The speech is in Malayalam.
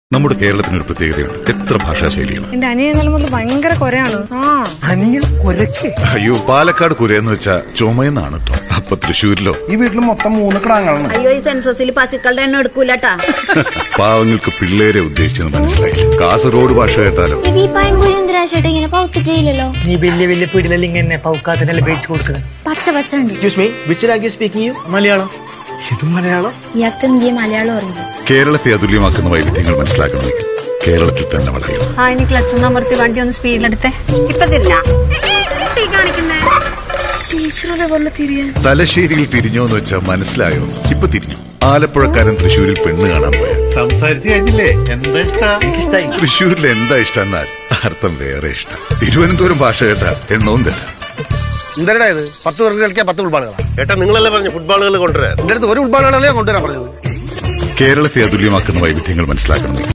നമ്മുടെ കേരളത്തിന് ഒരു പ്രത്യേകതയുണ്ട്. എത്ര ഭാഷാശൈലികളാണ്. എന്റെ അനിയൻ ഭയങ്കര കൊരയാണ്. അനിയൻ കൊരക്ക്? അയ്യോ, പാലക്കാട് കുരയെന്ന് വെച്ചാ ചുമയെന്നാണ് കേട്ടോ. അപ്പൊ തൃശ്ശൂരിലോ? ഈ വീട്ടിൽ മൊത്തം 3 കിടാങ്ങളാണ്. അയ്യോ, ഈ സെൻസസിൽ പശുക്കളുടെ എണ്ണം എടുക്കൂലട്ടാ. പാവങ്ങൾക്ക് പിള്ളേരെ ഉദ്ദേശിച്ചെന്ന് മനസ്സിലായില്ല. കാസർഗോഡ് ഭാഷ കേട്ടാലോ? നീ വലിയ വലിയ പീടിലെല്ലാം ഇങ്ങനെ പൗക്കാത്തിനെല്ലാം പേടിച്ചു കൊടുക്കുന്നത്. പച്ച excuse me, which language speaking you? Malayalam. ഇത് മലയാളം? ഇയാൾക്ക് നീ മലയാളം അറിഞ്ഞു. കേരളത്തെ അതുല്യമാക്കുന്ന വൈവിധ്യങ്ങൾ മനസ്സിലാക്കണമെങ്കിൽ കേരളത്തിൽ തന്നെ വളരണം. ഇനി ക്ലച്ച് അമർത്തി വണ്ടി ഒന്ന് സ്പീഡിലെടുത്തേ. ഇപ്പൊ തിരിഞ്ഞ തലശ്ശേരിയിൽ തിരിഞ്ഞോന്ന് വെച്ചാ മനസ്സിലായോ? ഇപ്പൊ തിരിഞ്ഞു. ആലപ്പുഴക്കാരൻ തൃശ്ശൂരിൽ പെണ്ണ് കാണാൻ പോയ സംസാരിച്ചു കഴിഞ്ഞില്ലേ? എന്താ എനിക്കിഷ്ടായി. തൃശ്ശൂരിൽ എന്താ ഇഷ്ടം എന്നാൽ അർത്ഥം വേറെ ഇഷ്ടം. തിരുവനന്തപുരം ഭാഷ കേട്ടാ എണ്ണവും തെറ്റാ. എന്താ ഇത്? 10 പേർക്ക് കളിക്കാൻ 10 ഫുട്ബോളുകളാണ്. ഏട്ടാ, നിങ്ങളല്ലേ പറഞ്ഞു ഫുട്ബോളുകൾ കൊണ്ടുവരാൻ? എന്റെ അടുത്ത് ഒരു ഫുട്ബോളുകളല്ലേ കൊണ്ടുവരാൻ പറഞ്ഞത്. കേരളത്തെ അതുല്യമാക്കുന്ന വൈവിധ്യങ്ങൾ മനസ്സിലാക്കണമെങ്കിൽ